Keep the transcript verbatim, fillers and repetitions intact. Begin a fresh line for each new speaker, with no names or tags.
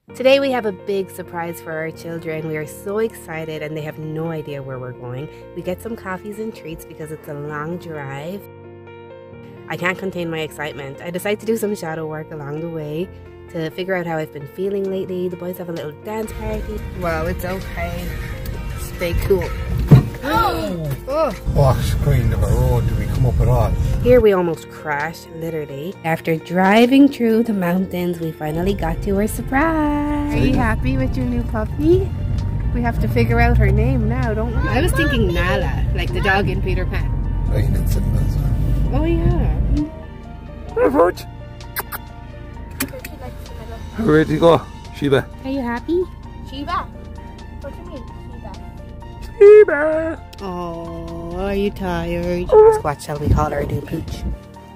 Today we have a big surprise for our children. We are so excited and they have no idea where we're going. We get some coffees and treats because it's a long drive. I can't contain my excitement. I decide to do some shadow work along the way to figure out how I've been feeling lately. The boys have a little dance party. Well, it's okay. Stay cool. Oh! Oh.
What kind of a road do we come up at all?
Here we almost crashed, literally. After driving through the mountains, we finally got to our surprise. Are you happy with your new puppy? We have to figure out her name now, don't we? I was thinking Nala, like the dog in Peter Pan.
Plain and simple.
Oh yeah.
Perfect. Ready to go, Shiva?
Are you happy?
Shiva? What do you mean, Shiva?
Shiva!
Oh, are you tired?
Oh.
What shall we call our new peach?